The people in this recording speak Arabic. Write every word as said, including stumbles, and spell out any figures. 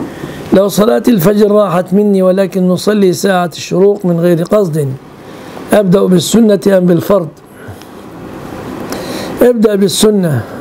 لو صلاة الفجر راحت مني ولكن نصلي ساعة الشروق من غير قصد، أبدأ بالسنة أم بالفرض؟ ابدأ بالسنة.